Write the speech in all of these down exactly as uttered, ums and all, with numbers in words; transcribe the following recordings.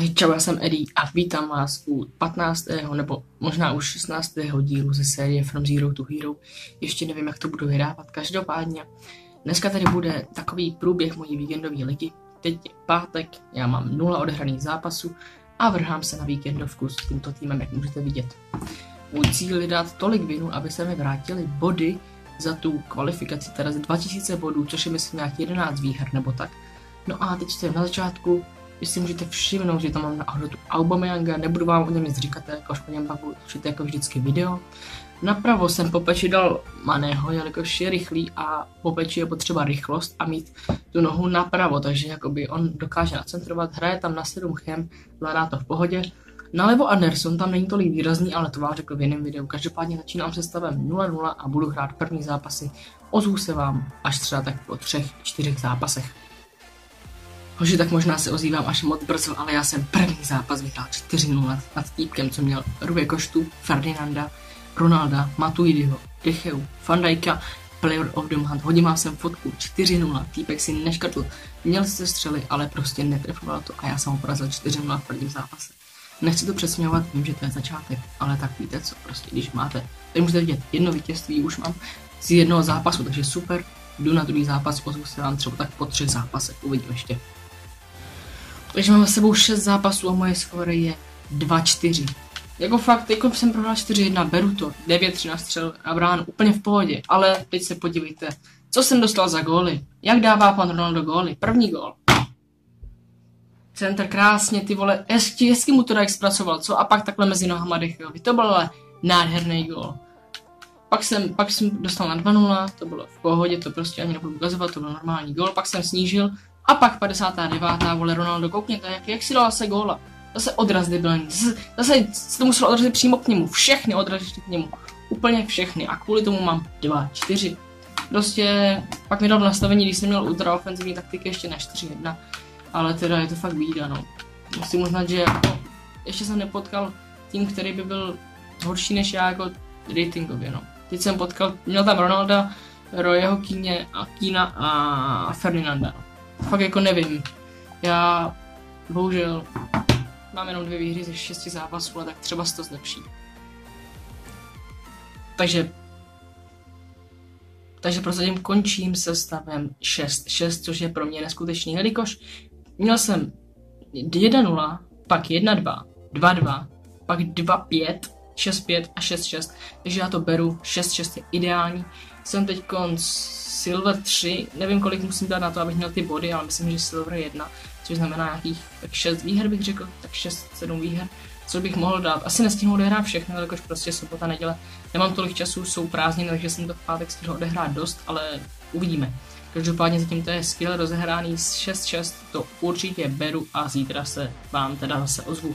Ahoj, čau, já jsem Eddie a vítám vás u patnáctého nebo možná už šestnáctého dílu ze série From Zero to Hero. Ještě nevím, jak to budu vydávat, každopádně. Dneska tady bude takový průběh mojí víkendové ligy. Teď je pátek, já mám nula odehraných zápasů a vrhám se na víkendovku s tímto týmem, jak můžete vidět. Můj cíl je dát tolik vinu, aby se mi vrátily body za tu kvalifikaci, teda z dva tisíce bodů, což je myslím nějak jedenáct výher nebo tak. No a teď jste na začátku. Vy si můžete všimnout, že tam mám na ahledu Aubameyanga, nebudu vám o něm nic říkat, jakož o něm pak budu točit jako vždycky video. Napravo jsem po peči dal Maného, jelikož je rychlý a po peči je potřeba rychlost a mít tu nohu napravo, takže jakoby on dokáže nacentrovat, hraje tam na sedm chem, zvládá to v pohodě. Nalevo Anderson, tam není tolik výrazný, ale to vám řekl v jiném videu. Každopádně začínám se stavem nula nula a budu hrát první zápasy. Ozvu se vám až třeba tak po třech, čtyřech zápasech. Hoži, tak možná se ozývám až moc brzo, ale já jsem první zápas vyhrál čtyři nula nad týpkem, co měl Rubě Koštu, Ferdinanda, Ronalda, Matuidiho, Decheu, Van Dijka, Player of the Month. Hodím vám sem fotku čtyři nula, týpek si neškrtl, měl se střely, ale prostě netrefoval to a já jsem ho porazil čtyři nula v prvním zápase. Nechci to přesměhovat, vím, že to je začátek, ale tak víte co, prostě když máte, tady můžete vidět, jedno vítězství už mám z jednoho zápasu, takže super, jdu na druhý zápas, ozvu se vám třeba tak po třech zápasech, uvidím ještě. Takže mám za sebou šest zápasů a moje skóre je dva čtyři. Jako fakt, teď jsem prohrál čtyři jedna, beru to, devět tři na střel a bránu, úplně v pohodě. Ale teď se podívejte, co jsem dostal za góly. Jak dává pan Ronaldo góly? První gól. Center krásně, ty vole, hezky, hezky mu to jak zpracoval, co? A pak takhle mezi nohama Decheovi, to byl ale nádherný gól. Pak jsem, pak jsem dostal na dva nula, to bylo v pohodě, to prostě ani nebudu ukazovat, to byl normální gól, pak jsem snížil. A pak padesátá devátá vole Ronaldo, koukněte, jak, jak si dal se góla. Zase odraz debilní, zase, zase se to muselo odrazit přímo k němu, všechny odrazit k němu, úplně všechny a kvůli tomu mám dva čtyři. Prostě pak mi dal nastavení, když jsem měl ultra ofenzivní taktiky ještě na čtyři jedna, ale teda je to fakt bída, no. Musím uznat, že jako, ještě jsem nepotkal tým, který by byl horší než já jako ratingově, no. Teď jsem potkal, měl tam Ronalda, Royho, Kíně a Kína a Ferdinanda, no. Fakt jako nevím, já bohužel mám jenom dvě výhry ze šesti zápasů, ale tak třeba se to zlepší. Takže, takže prozatím končím se stavem šest šest, což je pro mě neskutečný, jelikož měl jsem jedna nula, pak jedna dva, dva dva, pak dva pět, šest pět a šest šest, takže já to beru, šest šest je ideální. Jsem teď konc Silver tři, nevím kolik musím dát na to, abych měl ty body, ale myslím, že Silver jedna, což znamená nějakých tak šest výher bych řekl, tak šest sedm výher, co bych mohl dát. Asi nestihnu odehrát všechno, jelikož prostě sobota, neděle, nemám tolik času, jsou prázdniny, takže jsem to v pátek stihl odehrát dost, ale uvidíme. Každopádně zatím to je skvěle rozehraný šest šest, to určitě beru a zítra se vám teda zase ozvu.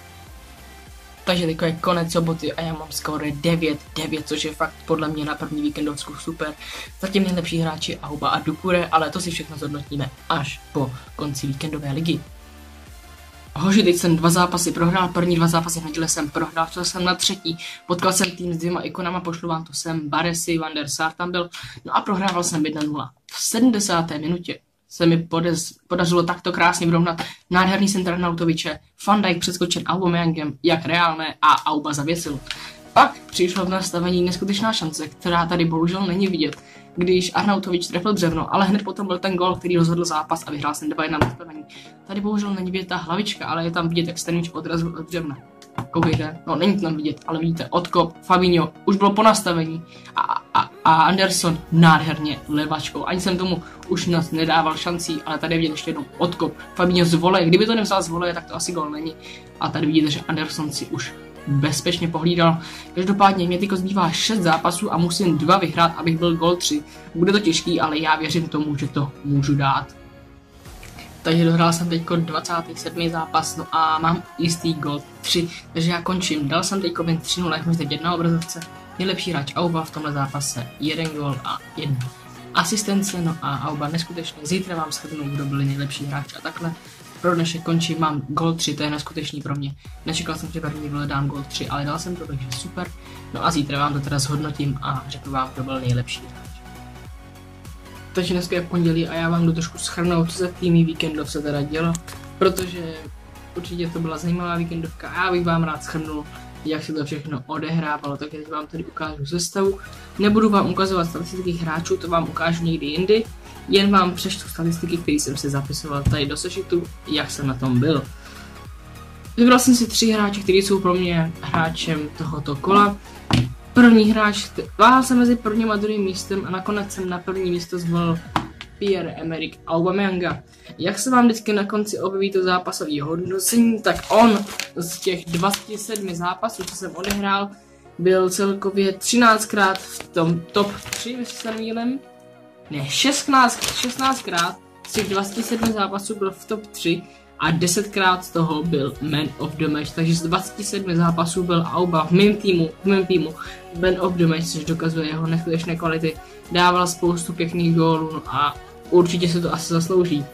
Takže teď je konec soboty a já mám skóre devět devět, což je fakt podle mě na první víkendovsku super. Zatím nejlepší hráči Auba a Doucouré, ale to si všechno zhodnotíme až po konci víkendové ligy. Hoži, teď jsem dva zápasy prohrál, první dva zápasy v neděli jsem prohrál, šel jsem na třetí, potkal jsem tým s dvěma ikonama, pošlu vám to sem, Baresi, Van der Sar tam byl, no a prohrával jsem jedna nula. V sedmdesáté minutě se mi podez, podařilo takto krásně vyrovnat nádherný center Arnautoviče, Van Dijk přeskočen Aubameyangem, jak reálné, a Auba zavěsil. Pak přišlo v nastavení neskutečná šance, která tady bohužel není vidět, když Arnautovič trefil břevno, ale hned potom byl ten gol, který rozhodl zápas a vyhrál jsem dva jedna nastavení. Tady bohužel není vidět ta hlavička, ale je tam vidět, jak Stanwich odrazil od břevna. Koukejte, no není to tam vidět, ale vidíte, odkop, Fabinho, už bylo po nastavení a, a, a Anderson nádherně levačkou, ani jsem tomu už nedával šancí, ale tady je vidět ještě jednou odkop, Fabinho z voleje, kdyby to nevzal z voleje, tak to asi gol není a tady vidíte, že Anderson si už bezpečně pohlídal. Každopádně mě teďko zbývá šest zápasů a musím dva vyhrát, abych byl gol tři, bude to těžký, ale já věřím tomu, že to můžu dát. Takže dohrál jsem teď dvacátý sedmý zápas, no a mám jistý gol tři, takže já končím. Dal jsem teď ven tři nula, jak můžete vidět na obrazovce. Nejlepší hráč Auba v tomhle zápase, jeden gol a jedna asistence, no a Auba neskutečně. Zítra vám shrnu, kdo byli nejlepší hráč a takhle. Pro dnešek končím, mám gol tři, to je neskutečný pro mě. Nečekal jsem, že první vole dám gol tři, ale dal jsem to, takže super. No a zítra vám to teda zhodnotím a řeknu vám, kdo byl nejlepší hráč. Takže dneska je pondělí a já vám jdu trošku shrnout, co se v týmí víkendov se teda dělo, protože určitě to byla zajímavá víkendovka a já bych vám rád shrnul, jak se to všechno odehrávalo, tak teď vám tady ukážu sestavu. Nebudu vám ukazovat statistiky hráčů, to vám ukážu někdy jindy, jen vám přečtu statistiky, které jsem si zapisoval tady do sešitu, jak jsem na tom byl. Vybral jsem si tři hráče, kteří jsou pro mě hráčem tohoto kola. První hráč, váhal jsem mezi prvním a druhým místem a nakonec jsem na první místo zvolil Pierre-Emerick Aubameyanga. Jak se vám vždycky na konci objeví to zápasové hodnocení, tak on z těch dvaceti sedmi zápasů, co jsem odehrál, byl celkově třináctkrát v tom top tři, jestli se nemýlím. Ne, šestnáctkrát z těch dvaceti sedmi zápasů byl v top tři a desetkrát z toho byl Man of the Match, takže z dvaceti sedmi zápasů byl Auba v mém týmu, v mém týmu Man of the Match, což dokazuje jeho neskutečné kvality. Dával spoustu pěkných gólů a určitě se to asi zaslouží.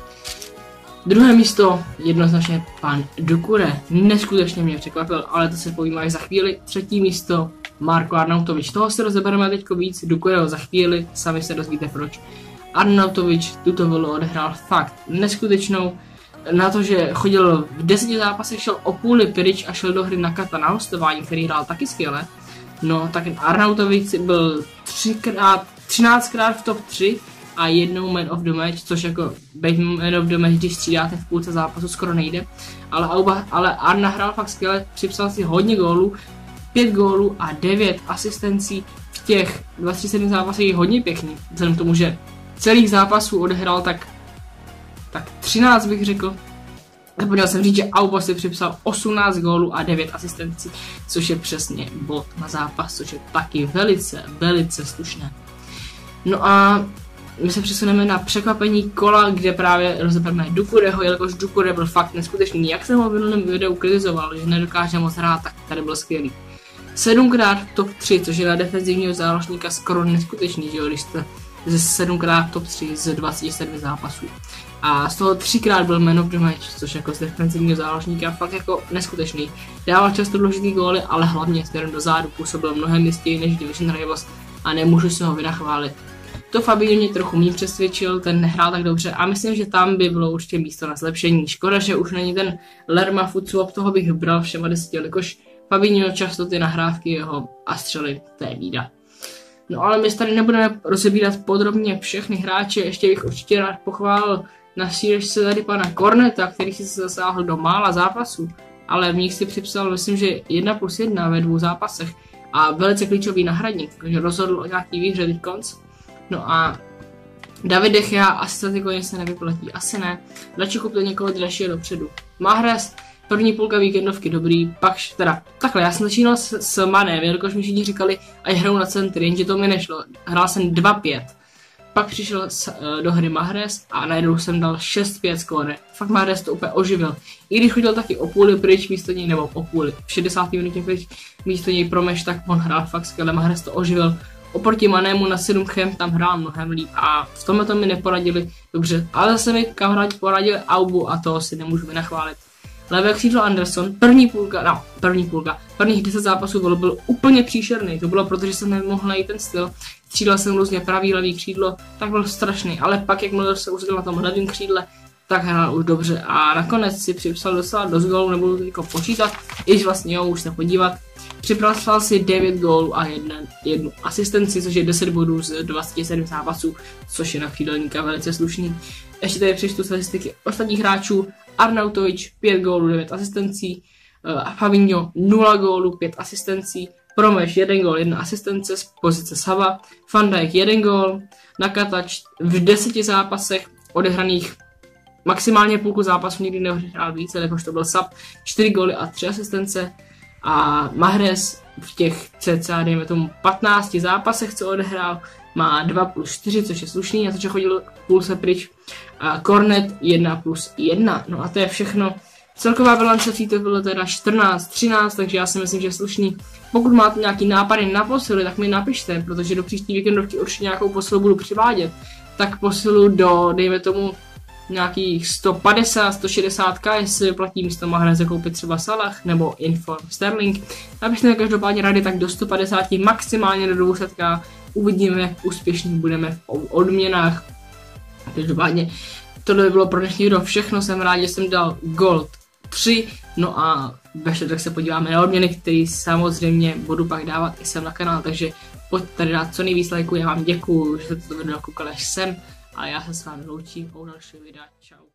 Druhé místo jednoznačně pan Doucouré, neskutečně mě překvapil, ale to se povím až za chvíli. Třetí místo Marko Arnautovič, toho se rozebereme teďko víc, Doucoureho za chvíli, sami se dozvíte proč. Arnautovič tuto volu odehrál fakt neskutečnou, na to, že chodil v deseti zápasech, šel o půli pryč a šel do hry Nakata na hostování, který hrál taky skvěle. No, tak Arnautovič byl třikrát, třináctkrát v top tři a jednou Man of the Match, což jako být Man of the Match, když střídáte v půlce zápasu, skoro nejde. Ale, Auba, ale Arna hrál fakt skvěle, připsal si hodně gólů, pět gólů a devět asistencí v těch dvaceti sedmi zápasech je hodně pěkný, vzhledem k tomu, že celých zápasů odehrál tak, tak třináct bych řekl. Zapomněl jsem říct, že Auba si připsal osmnáct gólů a devět asistencí, což je přesně bod na zápas, což je taky velice, velice slušné. No a my se přesuneme na překvapení kola, kde právě rozebereme Doucoureho, jelikož Doucouré byl fakt neskutečný. Jak jsem ho v minulém videu kritizoval, že nedokáže moc hrát, tak tady byl skvělý. Sedmkrát top tři, což je na defenzivního záložníka skoro neskutečný, že jo, když jste ze sedmkrát top tři z dvaceti sedmi zápasů. A z toho třikrát byl Man of the Match, což jako z defenzivního záložníka fakt jako neskutečný. Dával často důležitý góly, ale hlavně směrem do zádu působil mnohem jistěji než Division Rivals a nemůžu se ho vynachválit. To Fabinho mě trochu méně přesvědčil, ten nehrál tak dobře a myslím, že tam by bylo určitě místo na zlepšení. Škoda, že už není ten Lerma Futswap, toho bych bral všema deseti, jelikož Fabinho často ty nahrávky jeho a střely, to je bída. No ale my tady nebudeme rozebírat podrobně všechny hráče, ještě bych určitě rád pochválil na sířce tady pana Corneta, který si se zasáhl do mála zápasů, ale v nich si připsal, myslím, že jedna plus jedna ve dvou zápasech a velice klíčový náhradník, takže rozhodl o nějaký výhře teď konc. No a David De Gea asi se ty se nevyplatí, asi ne, radši kupte někoho dražšího dopředu. Mahrez, první půlka víkendovky dobrý, pak teda takhle, já jsem začínal s, s Manem, jelikož mi všichni říkali, ať hraju na centr, jenže to mi nešlo, hrál jsem dva pět. Pak přišel s, uh, do hry Mahrez a najednou jsem dal šest pět skóre. Fakt Mahrez to úplně oživil. I když chodil taky o půli pryč místo něj, nebo o půli, v šedesáté minutě pryč místo něj promeš, tak on hrál fakt skvěle, Mahrez to oživil. Oproti Manému na sedm chem tam hrál mnohem líp a v tomhle to mi neporadili dobře. Ale zase mi kamarádi poradili Aubu a to si nemůžu vynachválit. Levé křídlo Anderson, první půlka, no, první půlka, prvních deset zápasů byl, byl úplně příšerný, to bylo proto, že jsem nemohl najít ten styl, střídal jsem různě pravý, levý křídlo, tak byl strašný, ale pak jakmile se uzděl na tom levém křídle, tak hrál už dobře a nakonec si připsal docela dost gólů, nebudu to jako počítat, i když vlastně jo, už se podívat, připravoval si devět gólů a jedna, jednu asistenci, což je deset bodů z dvaceti sedmi zápasů, což je na křídelníka velice slušný. Ještě tady přečtu statistiky ostatních hráčů. Arnautovič pět gólů, devět asistencí, uh, Fabinho nula gólů, pět asistencí, Promeš jeden gól, jedna asistence z pozice Sava, Van Dijk jeden gól, Nakata v deseti zápasech odehraných maximálně půlku zápasu, nikdy neodehrál více, jakož to byl Sab, čtyři góly a tři asistence a Mahrez v těch cca, dejme tomu patnácti zápasech, co odehrál, má dva plus čtyři, což je slušný, na to, že chodil půlce pryč. A Cornet jedna plus jedna. No a to je všechno. Celková bilance to bylo teda čtrnáct třináct, takže já si myslím, že je slušný. Pokud máte nějaký nápady na posily, tak mi napište, protože do příští víkendovky určitě nějakou posilu budu přivádět. Tak posilu do, dejme tomu, nějakých sto padesát sto šedesát k, jestli platí místo Mahreze koupit třeba Salah nebo Inform Sterling. Abyste každopádně rady, tak do sto padesát, maximálně do dvě stě k. Uvidíme, jak úspěšní budeme v odměnách. Každopádně tohle by bylo pro dnešní video všechno, jsem rád, že jsem dal Gold tři. No a ve čtvrtek se podíváme na odměny, které samozřejmě budu pak dávat i sem na kanál, takže pojďte tady dát co nejvíc lajků, já vám děkuju, že jste to video koukali až sem a já se s vámi loučím u dalšího videa, čau.